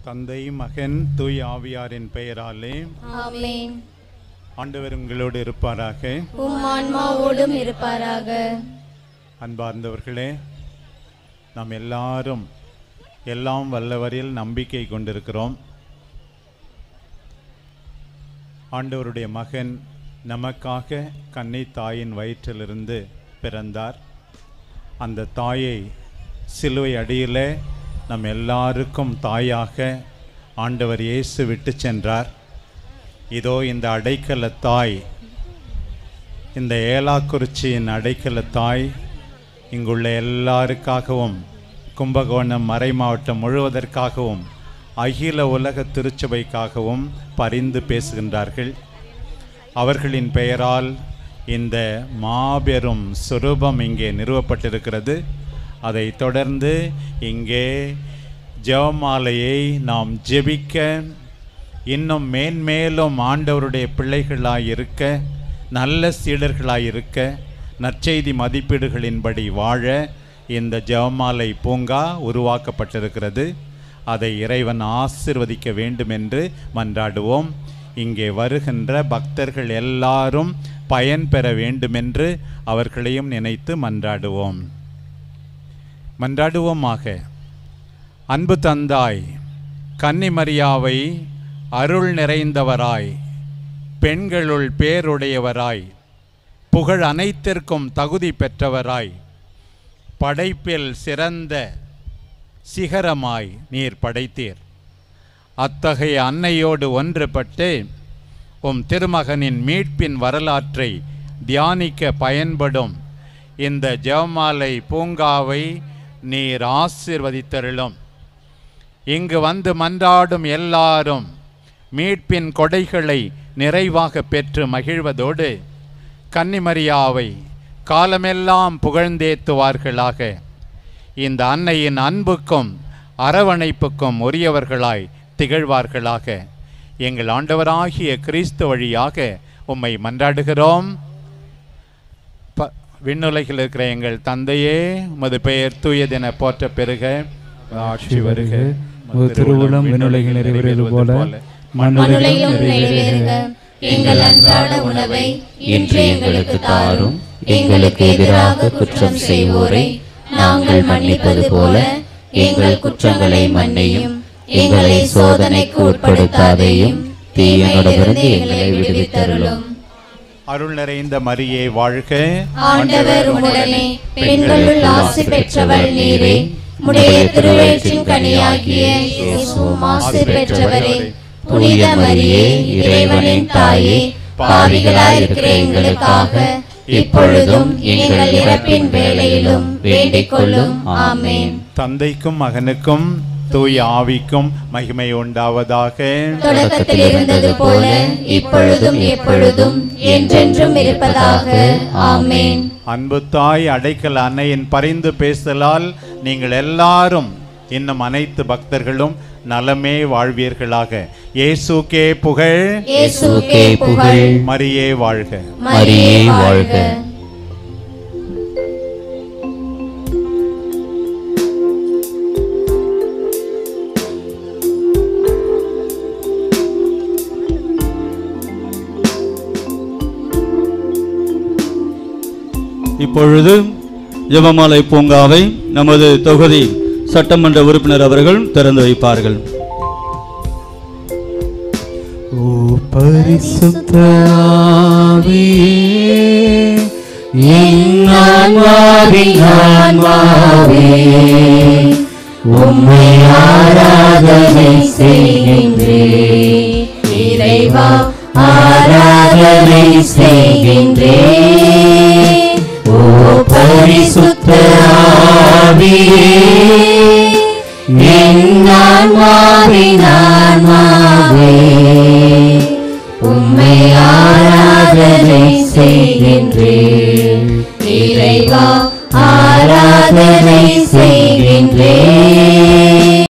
தந்தை, மகன், தூய் ஆவியாரின் பெயராலே ஆமென். ஆண்டவர் உங்களோடு இருப்பாராக. உம் ஆன்மாவோடும் இருப்பாராக. அன்பார்ந்தவர்களே, நாம் எல்லாரும் எல்லாம் வல்லவரில் நம்பிக்கை கொண்டிருக்கிறோம். ஆண்டவருடைய மகன் நமக்காக கன்னி தாயின் வயிற்றிலிருந்து பிறந்தார். அந்த தாயை சிலுவை அடியிலே நம் எல்லாருக்கும் தாயாக ஆண்டவர் இயேசு விட்டு சென்றார். இதோ இந்த அடைக்கல தாய், இந்த ஏலாக்குறிச்சியின் அடைக்கல தாய் இங்குள்ள எல்லாருக்காகவும், கும்பகோணம் மறை மாவட்டம் முழுவதற்காகவும், அகில உலக திருச்சபைக்காகவும் பரிந்து பேசுகின்றார்கள். அவர்களின் பெயரால் இந்த மாபெரும் சுரூபம் இங்கே நிறுவப்பட்டிருக்கிறது. அதை தொடர்ந்து இங்கே ஜெபமாலையை நாம் ஜெபிக்க, இன்னும் மேன்மேலும் ஆண்டவருடைய பிள்ளைகளாயிருக்க, நல்ல சீடர்களாயிருக்க, நற்செய்தி மதிப்பீடுகளின்படி வாழ இந்த ஜெபமாலை பூங்கா உருவாக்கப்பட்டிருக்கிறது. அதை இறைவன் ஆசீர்வதிக்க வேண்டும் என்று மன்றாடுவோம். இங்கே வருகின்ற பக்தர்கள் எல்லாரும் பயன் பெற வேண்டுமென்று அவர்களையும் நினைத்து மன்றாடுவோம். மன்றாடுவோமாக. அன்பு தந்தாய், கன்னிமரியாவை அருள் நிறைந்தவராய், பெண்களுள் பேருடையவராய், புகழ் அனைத்திற்கும் தகுதி பெற்றவராய், படைப்பில் சிறந்த சிகரமாய் நீர் படைத்தீர். அத்தகைய அன்னையோடு ஒன்றுபட்டு உம் திருமகனின் மீட்பின் வரலாற்றை தியானிக்க பயன்படும் இந்த ஜெபமாலை பூங்காவை நீர் ஆசீர்வதித்தருளும். இங்கு வந்து மன்றாடும் எல்லாரும் மீட்பின் கொடைகளை நிறைவாக பெற்று மகிழ்வதோடு கன்னிமரியாவை காலமெல்லாம் புகழ்ந்தேத்துவார்களாக. இந்த அன்னையின் அன்புக்கும் அரவணைப்புக்கும் உரியவர்களாய் திகழ்வார்களாக. எங்கள் ஆண்டவராகிய கிறிஸ்து வழியாக உம்மை மன்றாடுகிறோம். விண்ணுலகில் இருக்கிற எங்கள் தந்தையே, உமது பெயர் தூயதென போற்ற பெருக, ஆட்சி வருக, திருவுளம் விண்ணுலகில் நிறைவேறுவது போல மண்ணுலகிலும் நிறைவேறுக. எங்கள் அன்றாட உணவை இன்று எங்களுக்கு தாரும். எங்களுக்கு எதிராக குற்றம் செய்வோரை நாங்கள் மன்னிப்பது போல எங்கள் குற்றங்களை மன்னியும். எங்களை சோதனைக்கு உட்படுத்தாதேயும், தீயனிடமிருந்து எங்களை விடுவித்தருளும். அருள் நிறைந்த மரியே வாழ்க. ஆண்டவர் உம்முடனே, பெண்களுள் ஆசி பெற்றவள் நீரே. உம்முடைய திருவயிற்றின் கனியாகிய இயேசுவும் ஆசி பெற்றவரே. புனித மரியே, இறைவனின் தாயே, பாவிகளாயிருக்கிற எங்களுக்காக இப்பொழுதும் எங்கள் இறப்பின் வேளையிலும் வேண்டிக் கொள்ளும். ஆமென். தந்தைக்கும் மகனுக்கும் தூய ஆவிக்கும் மகிமை உண்டாவதாக. தொடக்கத்தில் இருந்தது போல இப்பொழுதும் எப்பொழுதும் என்றென்றும் இருப்பதாக. ஆமென். அன்பு தாய் அடைக்கல அன்னையின் பரிந்து பேசலால் நீங்கள் எல்லாரும், இன்னும் அனைத்து பக்தர்களும் நலமே வாழ்வீர்களாக. இயேசுக்கே புகழ், இயேசுக்கே புகழ். மரியே வாழ்க, மரியே வாழ்க. இப்பொழுது ஜெபமாலை பூங்காவை நமது தொகுதி சட்டமன்ற உறுப்பினர் அவர்கள் திறந்து வைப்பார்கள். ஓ பரிசுத்த ஆவியே, என் ஆன்மாவின் ஆன்மாவே, உம்மை ஆராதனை செய்கின்றேன். இறைவா, ஆராதனை செய்கின்றேன். ஓ பரிசுத்த ஆவியே, என் ஆன்மாவின் ஆன்மாவே, உம்மை ஆராதனை செய்கின்றேன்.